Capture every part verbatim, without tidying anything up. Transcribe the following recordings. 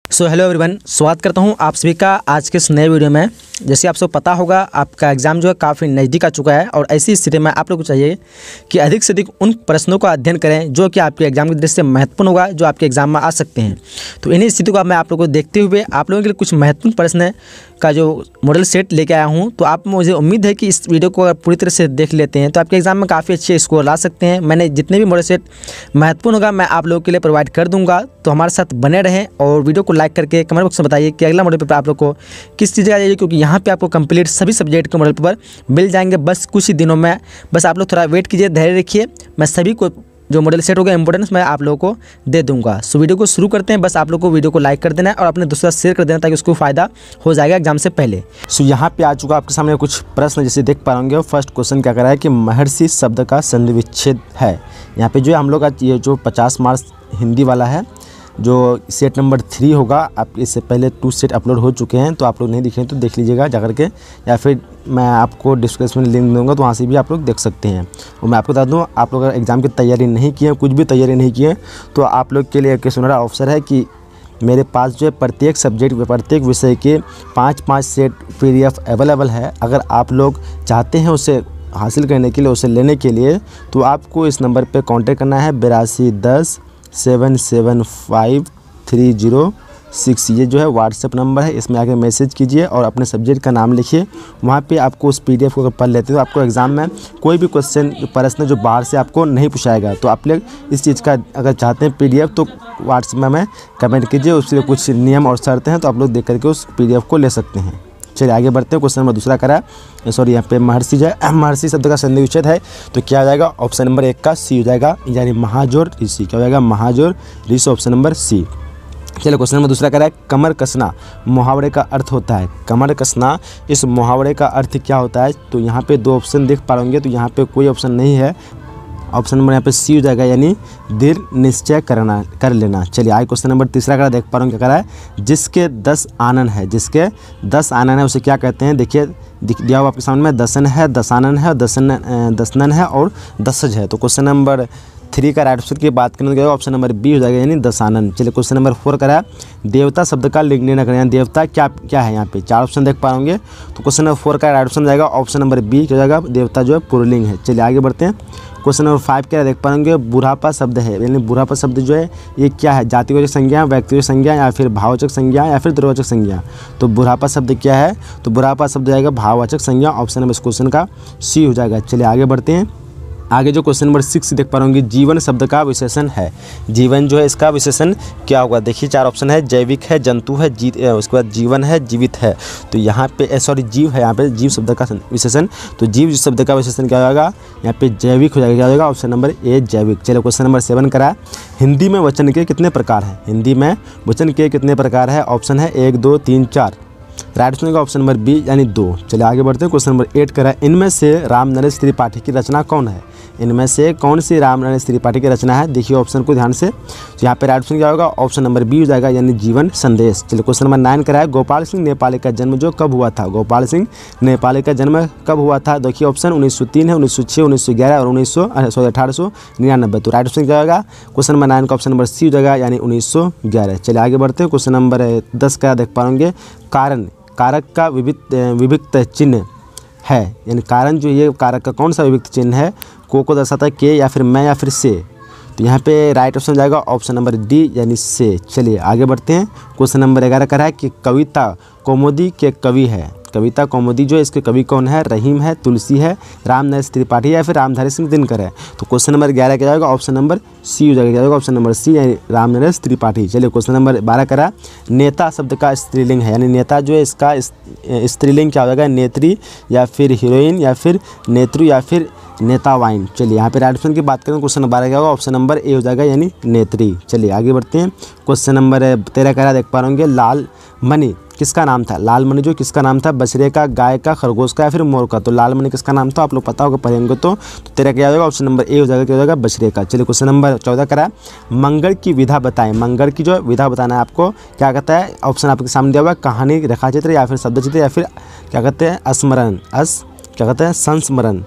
So hello everyone, स्वागत करता हूं आप सभी का आज के इस नए वीडियो में। जैसे आप सब पता होगा, आपका एग्ज़ाम जो है काफ़ी नज़दीक आ चुका है और ऐसी स्थिति में आप लोग को चाहिए कि अधिक से अधिक उन प्रश्नों का अध्ययन करें जो कि आपके एग्ज़ाम की दृष्टि से महत्वपूर्ण होगा, जो आपके एग्ज़ाम में आ सकते हैं। तो इन्हीं स्थिति को मैं आप लोगों को देखते हुए आप लोगों के लिए कुछ महत्वपूर्ण प्रश्न का जो मॉडल सेट लेके आया हूँ। तो आप मुझे उम्मीद है कि इस वीडियो को अगर पूरी तरह से देख लेते हैं तो आपके एग्ज़ाम में काफ़ी अच्छे स्कोर ला सकते हैं। मैंने जितने भी मॉडल सेट महत्वपूर्ण होगा मैं आप लोगों के लिए प्रोवाइड कर दूँगा, तो हमारे साथ बने रहें और वीडियो को लाइक करके कमेंट बॉक्स में बताइए कि अगला मॉडल पेपर आप लोग को किस चीज़ का चाहिए, क्योंकि यहाँ पे आपको कंप्लीट सभी सब्जेक्ट के मॉडल पेपर मिल जाएंगे बस कुछ ही दिनों में। बस आप लोग थोड़ा वेट कीजिए, धैर्य रखिए, मैं सभी को जो मॉडल सेट होगा इंपॉर्टेंस मैं आप लोगों को दे दूंगा। सो वीडियो को शुरू करते हैं। बस आप लोग को वीडियो को लाइक कर देना है और अपने दोस्तों से शेयर कर देना ताकि उसको फ़ायदा हो जाएगा एग्जाम से पहले। सो यहाँ पे आ चुका आपके सामने कुछ प्रश्न, जैसे देख पा होंगे। फर्स्ट क्वेश्चन क्या कर रहा है कि महर्षि शब्द का संधि विच्छेद है। यहाँ पे जो है हम लोग का ये जो पचास मार्क्स हिंदी वाला है, जो सेट नंबर थ्री होगा, आप इससे पहले टू सेट अपलोड हो चुके हैं, तो आप लोग नहीं दिखे तो देख लीजिएगा जा करके, या फिर मैं आपको डिस्क्रिप्शन में लिंक दूंगा तो वहाँ से भी आप लोग देख सकते हैं। और मैं आपको बता दूँ, आप लोग अगर एग्ज़ाम की तैयारी नहीं किए, कुछ भी तैयारी नहीं किए, तो आप लोग के लिए एक सुनहरा अवसर है कि मेरे पास जो है प्रत्येक सब्जेक्ट प्रत्येक विषय के पाँच पाँच set P D F available है। अगर आप लोग चाहते हैं उसे हासिल करने के लिए, उसे लेने के लिए, तो आपको इस नंबर पर कॉन्टैक्ट करना है बिरासी दस seven seven five three zero six. ये जो है व्हाट्सएप नंबर है, इसमें आके मैसेज कीजिए और अपने सब्जेक्ट का नाम लिखिए। वहाँ पे आपको उस पीडीएफ को अगर पढ़ लेते तो आपको एग्ज़ाम में कोई भी क्वेश्चन प्रश्न जो बाहर से आपको नहीं पूछाएगा। तो आप लोग इस चीज़ का अगर चाहते हैं पीडीएफ तो व्हाट्सएप में कमेंट कीजिए, उसके कुछ नियम और शर्तें हैं, तो आप लोग देख करके उस पीडीएफ को ले सकते हैं। चलिए आगे बढ़ते हैं। क्वेश्चन नंबर दूसरा करा, सॉरी यहाँ पे महर्षि जो है महर्षि शब्द का संधि विच्छेद है, तो क्या हो जाएगा? ऑप्शन नंबर एक का सी हो जाएगा, यानी महाजोर ऋषि। क्या हो जाएगा? महाजोर ऋषि, ऑप्शन नंबर सी। चलिए क्वेश्चन नंबर दूसरा करा है, कमर कसना मुहावरे का अर्थ होता है। कमर कसना इस मुहावरे का अर्थ क्या होता है? तो यहाँ पे दो ऑप्शन देख पा होंगे, तो यहाँ पे कोई ऑप्शन नहीं है। ऑप्शन नंबर यहाँ पे सी हो जाएगा, यानी दृढ़ निश्चय करना कर लेना। चलिए आगे क्वेश्चन नंबर तीसरा का देख पा रहे हैं, क्या करा है? जिसके दस आनन है, जिसके दस आनन है उसे क्या कहते हैं? देखिए दिया हुआ आपके सामने में दसन है, दसानन है, दसन दसनन है और दसज है। तो क्वेश्चन नंबर थ्री का राइट आंसर की बात करें तो ऑप्शन नंबर बी हो जाएगा, यानी दसानन। चलिए क्वेश्चन नंबर फोर करा, देवता शब्द का लिंग निर्णय करें। देवता क्या क्या है? यहाँ पे चार ऑप्शन देख पा होंगे, तो क्वेश्चन नंबर फोर का राइट ऑप्शन जाएगा ऑप्शन नंबर बी हो जाएगा, देवता जो है पुल्लिंग है। चलिए आगे बढ़ते हैं। क्वेश्चन नंबर फाइव क्या देख पाएंगे, बुढ़ापा शब्द है, यानी बुढ़ापा शब्द जो है ये क्या है? जातिवाचक संज्ञा, व्यक्तिगत संज्ञा, या फिर भाववाचक संज्ञा, या फिर द्रव्यवाचक संज्ञा। तो बुढ़ापा शब्द क्या है? तो बुढ़ापा शब्द जाएगा भाववाचक संज्ञा, ऑप्शन नंबर इस क्वेश्चन का सी हो जाएगा। चलिए आगे बढ़ते हैं। आगे जो क्वेश्चन नंबर सिक्स देख पा होंगे, जीवन शब्द का विशेषण है। जीवन जो है इसका विशेषण क्या होगा? देखिए चार ऑप्शन है, जैविक है, जंतु है, जी उसके बाद जीवन है, जीवित है। तो यहाँ पे सॉरी जीव है, यहाँ पे जीव शब्द का विशेषण, तो जीव शब्द का विशेषण क्या होगा? यहाँ पे जैविक हो जाएगा। क्या होगा? ऑप्शन नंबर ए जैविक। चलो क्वेश्चन नंबर सेवन करा, हिंदी में वचन के कितने प्रकार हैं? हिंदी में वचन के कितने प्रकार है? ऑप्शन है एक, दो, तीन, चार। राइट आंसर का ऑप्शन नंबर बी, यानी दो। चलिए आगे बढ़ते हैं। क्वेश्चन नंबर एट करा, इनमें से राम नरेश त्रिपाठी की रचना कौन है? इनमें से कौन सी राम नरेश त्रिपाठी की रचना है? देखिए ऑप्शन को ध्यान से। तो यहाँ पे राइट ऑप्शन क्या होगा? ऑप्शन नंबर बी हो जाएगा, यानी जीवन संदेश। चलिए क्वेश्चन नंबर नाइन करा है, गोपाल सिंह नेपाली का जन्म जो कब हुआ था? गोपाल सिंह नेपाली का जन्म कब हुआ था? देखिए ऑप्शन उन्नीस सौ तीन है, उन्नीस सौ छः, उन्नीस सौ ग्यारह और उन्नीस सौ सॉरी अठारह सौ निन्यानबे। तो राइट ऑप्शन क्या होगा? क्वेश्चन नंबर नाइन का ऑप्शन नंबर सी हो जाएगा, यानी उन्नीस सौ ग्यारह। चलिए आगे बढ़ते हैं। क्वेश्चन नंबर दस का देख पाएंगे, कारण कारक का विविध विविक्त चिन्ह है, यानी कारण जो ये कारक का कौन सा विविक्त चिन्ह है? को को दर्शाता है, के या फिर मैं या फिर से। तो यहाँ पे राइट ऑप्शन जाएगा ऑप्शन नंबर डी, यानी से। चलिए आगे बढ़ते हैं। क्वेश्चन नंबर ग्यारह का है कि कविता कौमुदी के कवि है। कविता कौमुदी जो है इसके कवि कौन है? रहीम है, तुलसी है, राम नरेश त्रिपाठी या फिर रामधारी सिंह दिनकर है। तो क्वेश्चन नंबर ग्यारह क्या जाएगा? ऑप्शन नंबर सी हो जाएगा। क्या जाएगा? ऑप्शन नंबर सी, यानी राम नरेश त्रिपाठी। चलिए क्वेश्चन नंबर बारह करा, नेता शब्द का स्त्रीलिंग है, यानी नेता जो है इसका स्त्रीलिंग क्या हो जाएगा? नेत्री या फिर हीरोइन या फिर नेत्रु या फिर नेतावाइन। चलिए यहाँ पे राइट ऑप्शन की बात करें, क्वेश्चन नंबर बारह क्या होगा? ऑप्शन नंबर ए हो जाएगा, यानी नेत्री। चलिए आगे बढ़ते हैं। क्वेश्चन नंबर तेरह करा देख पा होंगे, लाल मणि किसका नाम था? लाल मणि जो किसका नाम था? बछड़े का, गाय का, खरगोश का या फिर मोर का? तो लाल मणि किसका नाम था? आप लोग पता होगा पढ़ेंगे तो। तो तेरह क्या हो जाएगा? ऑप्शन नंबर ए हो जाएगा। क्या हो जाएगा? बछड़े का। चलिए क्वेश्चन नंबर चौदह करा, मंगल की विधा बताएं। मंगल की जो विधा बताना है आपको, क्या कहता है? ऑप्शन आपके सामने दिया हुआ है, कहानी, रेखाचित्र या फिर शब्द चित्र या फिर क्या कहते हैं? स्मरण, अस क्या कहते हैं? संस्मरण,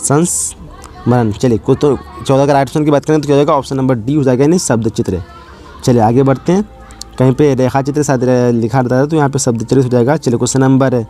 संस्मरण। चलिए को तो चौदह का राइट ऑप्शन की बात करें तो क्या हो जाएगा? ऑप्शन नंबर डी हो जाएगा, यानी शब्द चित्र। चलिए आगे बढ़ते हैं। कहीं पे रेखा चित्र शायद लिखा रहता है, तो यहाँ पे शब्द चरित हो जाएगा। चलिए क्वेश्चन नंबर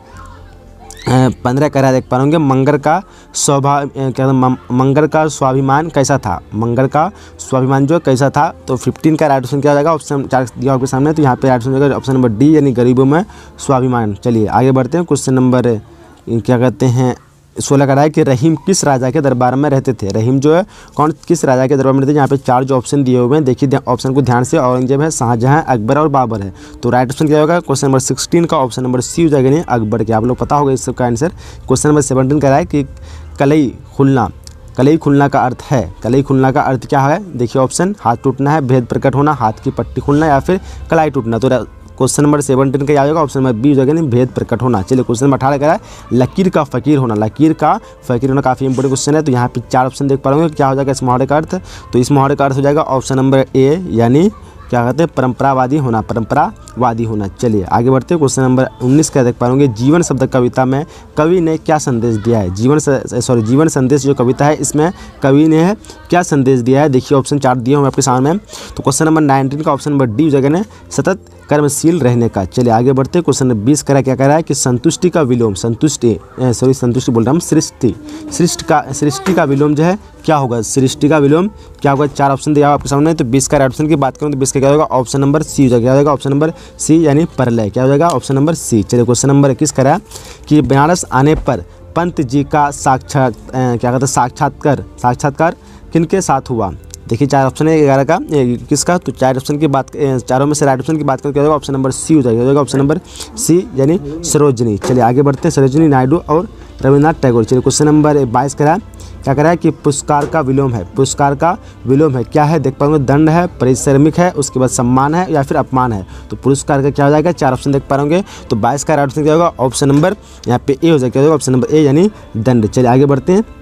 पंद्रह कह रहा है, देख पा रहे मंगर का स्वभाव क्या मंगर का स्वाभिमान कैसा था, मंगर का स्वाभिमान जो कैसा था। तो फिफ्टीन का राइट ऑप्शन क्या हो जाएगा, ऑप्शन चार दिया आपके सामने, तो यहाँ पे राइट ऑप्शन हो जाएगा ऑप्शन नंबर डी यानी गरीबों में स्वाभिमान। चलिए आगे बढ़ते हैं। क्वेश्चन नंबर क्या कहते हैं सोलह का रहा है कि रहीम किस राजा के दरबार में रहते थे। रहीम जो है कौन किस राजा के दरबार में रहते थे। यहाँ पे चार जो ऑप्शन दिए हुए हैं, देखिए ऑप्शन को ध्यान से, औरंगजेब है, शाहजहां, अकबर और बाबर है। तो राइट ऑप्शन क्या होगा, क्वेश्चन नंबर सिक्सटीन का ऑप्शन नंबर सी हो जाएगा, नहीं अकबर के। आप लोग पता होगा इस सब का आंसर। क्वेश्चन नंबर सेवनटीन का रहा है कि कलई खुलना, कलई खुलना का अर्थ है, कलई खुलना का अर्थ क्या है। देखिए ऑप्शन, हाथ टूटना है, भेद प्रकट होना, हाथ की पट्टी खुलना या फिर कलाई टूटना। तो क्वेश्चन नंबर सेवनटीन का आ जाएगा ऑप्शन नंबर बी हो जाएगा, नहीं भेद प्रकट होना। चलिए क्वेश्चन नंबर अठारह का है लकीर का फकीर होना, लकीर का फकीर होना काफ़ी इंपोर्टेंट क्वेश्चन है। तो यहाँ पे चार ऑप्शन देख पा रहे क्या हो जाएगा इस मुहावरे का अर्थ। तो इस मुहावरे का अर्थ हो जाएगा ऑप्शन नंबर ए यानी क्या कहते हैं परंपरावादी होना, परंपरावादी होना। चलिए आगे बढ़ते हैं। क्वेश्चन नंबर उन्नीस का देख पाएंगे जीवन शब्द कविता में कवि ने क्या संदेश दिया है। जीवन सॉरी जीवन संदेश जो कविता है इसमें कवि ने क्या संदेश दिया है। देखिए ऑप्शन चार दिए हुए आपके सामने। तो क्वेश्चन नंबर नाइनटीन का ऑप्शन नंबर डी जगह ने सतत कर्मशील रहने का। चलिए आगे बढ़ते हैं। क्वेश्चन नंबर बीस करा क्या कह रहा है कि संतुष्टि का विलोम, संतुष्टि सॉरी संतुष्टि बोल रहा हूँ सृष्टि, सृष्टि का सृष्टि का विलोम जो है क्या होगा, सृष्टि का विलोम क्या होगा। चार ऑप्शन दिया आपके सामने। तो बीस का राइट ऑप्शन की बात करूँ तो बीस का क्या होगा ऑप्शन नंबर सी हो जाएगा, क्या हो जाएगा ऑप्शन नंबर सी यानी प्रलय, क्या हो जाएगा ऑप्शन नंबर सी। चलिए क्वेश्चन नंबर इक्कीस करा कि बनारस आने पर पंत जी का साक्षात क्या कहते हैं साक्षात्कार साक्षात्कार किनके साथ हुआ। देखिए चार ऑप्शन है ग्यारह का किसका। तो चार ऑप्शन की बात चारों में से राइट ऑप्शन की बात करें क्या होगा ऑप्शन नंबर सी हो जाएगा, हो जाएगा ऑप्शन नंबर सी यानी सरोजनी। चलिए आगे बढ़ते हैं। सरोजनी नायडू और रविन्द्रनाथ टैगोर। चलिए क्वेश्चन नंबर बाईस करा क्या करा है कि पुरस्कार का विलोम है, पुरस्कार का विलोम है क्या है देख पाएंगे दंड है, परिश्रमिक है, उसके बाद सम्मान है या फिर अपमान है। तो पुरस्कार का क्या हो जाएगा चार ऑप्शन देख पा रहे तो बाईस का राइट ऑप्शन क्या होगा ऑप्शन नंबर यहाँ पे ए हो जाएगा, ऑप्शन नंबर ए यानी दंड। चलिए आगे बढ़ते हैं।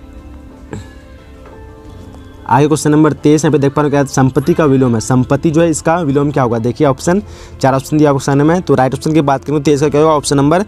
आगे क्वेश्चन नंबर तेईस यहाँ पे देख पा रहे हो क्या संपत्ति का विलोम है, संपत्ति जो है इसका विलोम क्या होगा। देखिए ऑप्शन चार ऑप्शन दिया ऑप्शन में। तो राइट ऑप्शन की बात करूँ तेईस का क्या होगा ऑप्शन नंबर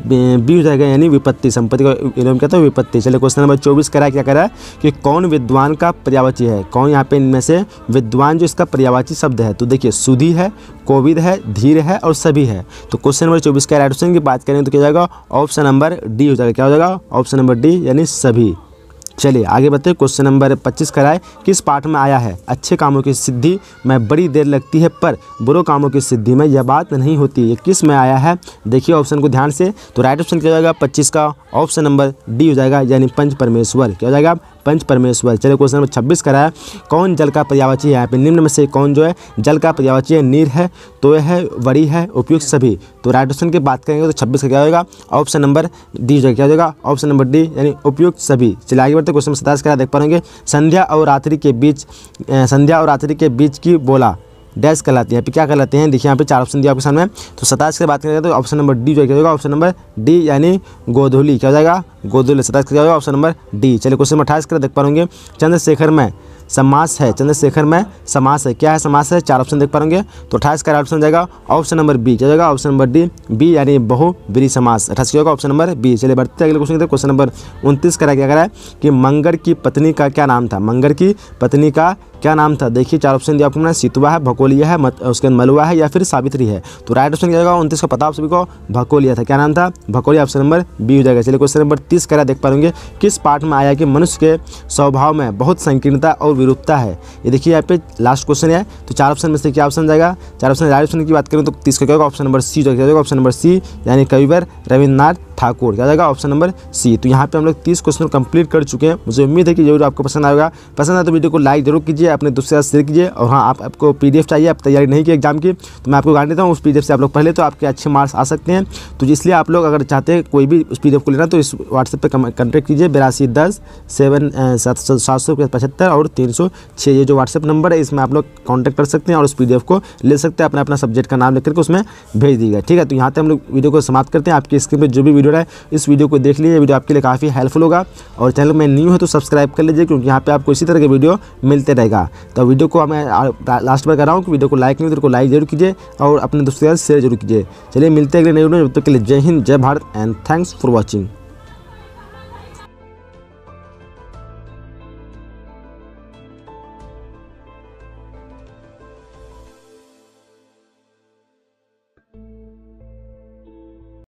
बी हो जाएगा यानी विपत्ति, संपत्ति का विलोम क्या था विपत्ति। चलिए क्वेश्चन नंबर चौबीस करा क्या करा है कि कौन विद्वान का पर्यायवाची है, कौन यहाँ पे इनमें से विद्वान जो इसका पर्यायवाची शब्द है। तो देखिए सुधी है, कोविद है, धीर है और सभी है। तो क्वेश्चन नंबर चौबीस का राइट ऑप्शन की बात करें तो क्या जाएगा ऑप्शन नंबर डी हो जाएगा, क्या हो जाएगा ऑप्शन नंबर डी यानी सभी। चलिए आगे बढ़ते हैं। क्वेश्चन नंबर पच्चीस कराए किस पाठ में आया है अच्छे कामों की सिद्धि में बड़ी देर लगती है पर बुरे कामों की सिद्धि में यह बात नहीं होती, ये किस में आया है। देखिए ऑप्शन को ध्यान से। तो राइट ऑप्शन क्या हो जाएगा पच्चीस का ऑप्शन नंबर डी हो जाएगा यानी पंच परमेश्वर, क्या हो जाएगा पंच परमेश्वर। चलिए क्वेश्चन नंबर छब्बीस कराया कौन जल का पर्यायवाची है। यहाँ पे निम्न में से कौन जो है जल का पर्यायवाची है, नीर है, तो है, वड़ी है, उपयुक्त सभी। तो राइट ऑप्शन की बात करेंगे तो छब्बीस का क्या होगा ऑप्शन नंबर डी हो जाएगा, क्या हो जाएगा ऑप्शन नंबर डी यानी उपयुक्त सभी। चलिए आगे बढ़ते क्वेश्चन सत्ताईस करा देख पाएंगे संध्या और रात्रि के बीच संध्या और रात्रि के बीच की बोला डैश कहलाती है, क्या कहलाते हैं। देखिए यहाँ पे चार ऑप्शन दिया आपके सामने। तो सत्ताईस की बात करेंगे तो ऑप्शन नंबर डी जो क्या होगा ऑप्शन नंबर डी यानी गोधूली, क्या हो जाएगा गोधूली। सत्ताईस का क्या होगा ऑप्शन नंबर डी। चलिए क्वेश्चन अट्ठाईस कर देख पाएंगे चंद्रशेखर में समास है, चंद्रशेखर में समास है, क्या है समास है चार ऑप्शन देख पाएंगे। तो अट्ठाईस का ऑप्शन जाएगा ऑप्शन नंबर बी, क्या जाएगा ऑप्शन नंबर डी बी यानी बहुब्रीहि समास। अट्ठाईस क्या होगा ऑप्शन नंबर बी। चलिए बढ़ते अगले क्वेश्चन देखते क्वेश्चन नंबर उनतीस करा क्या करा है कि मंगर की पत्नी का क्या नाम था, मंगर की पत्नी का क्या नाम था। देखिए चार ऑप्शन दिया आपको, सीतुआ है, भकोलिया है, मत, उसके मलुआ है या फिर सावित्री है। तो राइट ऑप्शन क्या होगा उनतीस का पता आप सभी को भकोलिया था, क्या नाम था भकोलिया, ऑप्शन नंबर बी हो जाएगा। चलिए क्वेश्चन नंबर तीस करा देख पाएंगे किस पाठ में आया कि मनुष्य के स्वभाव में बहुत संकीर्णता और विरूपता है। ये देखिए यहाँ पे लास्ट क्वेश्चन है। तो चार ऑप्शन में से क्या ऑप्शन जाएगा, चार ऑप्शन राइट ऑप्शन की बात करें तो तीस का क्या होगा ऑप्शन नंबर सी हो जाएगा, ऑप्शन नंबर सी यानी कविवर रविन्द्रनाथ ठाकुर, क्या जाएगा ऑप्शन नंबर सी। तो यहाँ पे हम लोग तीस क्वेश्चन कंप्लीट कर चुके हैं। मुझे उम्मीद है कि जरूर आपको पसंद आएगा। पसंद आए तो वीडियो को लाइक जरूर कीजिए, अपने दोस्तों के साथ शेयर कीजिए। और हाँ आप आपको पीडीएफ चाहिए, आप तैयारी नहीं की एग्जाम की, तो मैं आपको गारंटी देता हूँ उस पीडीएफ से आप लोग पहले तो आपके अच्छे मार्क्स आ सकते हैं। तो इसलिए आप लोग अगर चाहते हैं कोई भी उस पीडीएफ को लेना तो इस व्हाट्सएप पर कॉन्टैक्ट कीजिए बेरासी दस सेवन सात सौ सात सौ पचहत्तर और तीन सौ छः ये जो व्हाट्सएप नंबर है इसमें आप लोग कॉन्टैक्ट कर सकते हैं और उस पीडीएफ को ले सकते हैं, अपना अपना सब्जेक्ट का नाम लिख करके उसमें भेज दीजिएगा। ठीक है, तो यहाँ पे हम लोग वीडियो को समाप्त करते हैं। आपकी स्क्रीन पर जो भी वीडियो है इस वीडियो को देख लीजिए, वीडियो आपके लिए काफ़ी हेल्पफुल होगा। और चैनल में न्यू है तो सब्सक्राइब कर लीजिए क्योंकि यहाँ पे आपको इसी तरह के वीडियो मिलते रहेगा। तो वीडियो को मैं लास्ट बार कर रहा हूँ कि वीडियो को लाइक नहीं तो को लाइक जरूर कीजिए और अपने दोस्तों के साथ शेयर जरूर कीजिए। चलिए मिलते हैं अगले नए वीडियो में, जब तक के लिए जय हिंद, जय Bharat and thanks for watching.